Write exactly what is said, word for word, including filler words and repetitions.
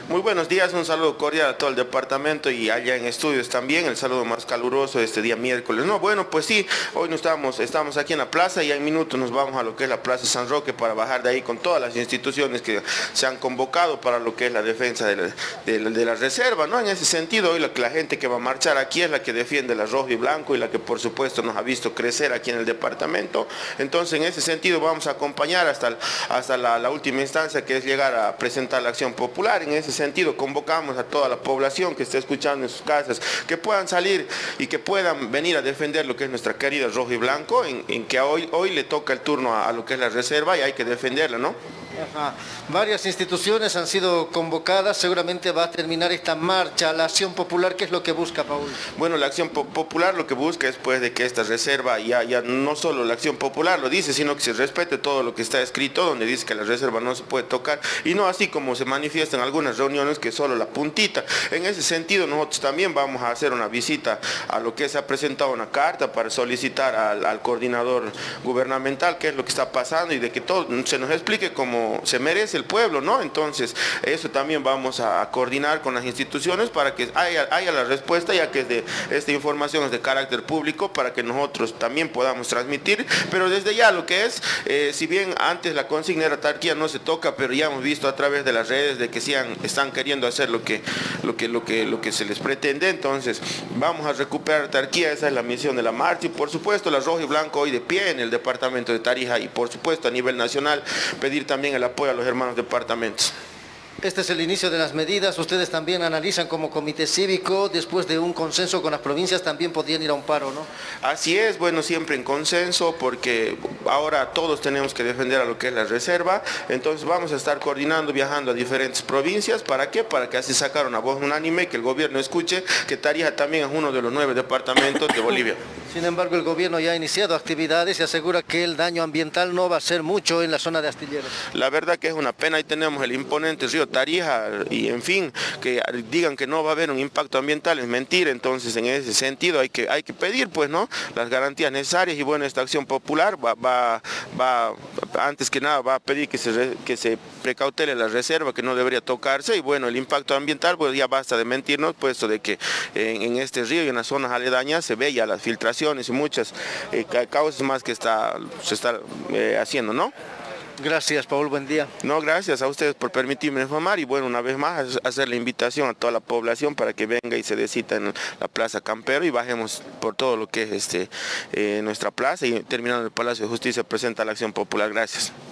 Muy buenos días, un saludo cordial a todo el departamento y allá en estudios también, el saludo más caluroso este día miércoles. No, bueno, pues sí, hoy no estamos, estamos aquí en la plaza y en minutos nos vamos a lo que es la Plaza San Roque para bajar de ahí con todas las instituciones que se han convocado para lo que es la defensa de la, de la, de la reserva, ¿no? En ese sentido, hoy la, la gente que va a marchar aquí es la que defiende la rojo y blanco y la que por supuesto nos ha visto crecer aquí en el departamento. Entonces, en ese sentido vamos a acompañar hasta, hasta la, la última instancia, que es llegar a presentar la acción popular. En ese sentido convocamos a toda la población que esté escuchando en sus casas, que puedan salir y que puedan venir a defender lo que es nuestra querida rojo y blanco, en, en que hoy, hoy le toca el turno a, a lo que es la reserva y hay que defenderla, ¿no? Ajá. Varias instituciones han sido convocadas, seguramente va a terminar esta marcha, la acción popular, ¿qué es lo que busca, Paul? Bueno, la acción po popular lo que busca es pues de que esta reserva, ya, ya no solo la acción popular lo dice, sino que se respete todo lo que está escrito, donde dice que la reserva no se puede tocar, y no así como se manifiesta en algunas reuniones que solo la puntita. En ese sentido nosotros también vamos a hacer una visita a lo que se ha presentado una carta para solicitar al, al coordinador gubernamental qué es lo que está pasando y de que todo se nos explique como se merece el pueblo, ¿no? Entonces, eso también vamos a, a coordinar con las instituciones para que haya, haya la respuesta, ya que de, esta información es de carácter público, para que nosotros también podamos transmitir, pero desde ya lo que es, eh, si bien antes la consigna era Tarquía no se toca, pero ya hemos visto a través de las redes de que sí han, están queriendo hacer lo que, lo, que, lo, que, lo que se les pretende. Entonces, vamos a recuperar Tarquía, esa es la misión de la marcha, y por supuesto la rojo y blanco hoy de pie en el departamento de Tarija, y por supuesto a nivel nacional pedir también el apoyo a los hermanos departamentos. Este es el inicio de las medidas, ustedes también analizan como comité cívico, después de un consenso con las provincias también podrían ir a un paro, ¿no? Así es, bueno, siempre en consenso, porque ahora todos tenemos que defender a lo que es la reserva, entonces vamos a estar coordinando, viajando a diferentes provincias. ¿Para qué? Para que así sacar una voz unánime, que el gobierno escuche que Tarija también es uno de los nueve departamentos de Bolivia. Sin embargo, el gobierno ya ha iniciado actividades y asegura que el daño ambiental no va a ser mucho en la zona de Astilleros. La verdad que es una pena, ahí tenemos el imponente río Tarija y en fin, que digan que no va a haber un impacto ambiental es mentira. Entonces en ese sentido hay que, hay que pedir pues no las garantías necesarias, y bueno, esta acción popular va, va, va antes que nada va a pedir que se, que se precautele la reserva, que no debería tocarse, y bueno, el impacto ambiental pues ya basta de mentirnos, puesto de que en, en este río y en las zonas aledañas se ve ya las filtraciones y muchas eh, causas más que está, se está eh, haciendo, ¿no? Gracias, Paul, buen día. No, gracias a ustedes por permitirme informar, y bueno, una vez más hacer la invitación a toda la población para que venga y se dé cita en la Plaza Campero y bajemos por todo lo que es este, eh, nuestra plaza, y terminando el Palacio de Justicia presenta la acción popular. Gracias.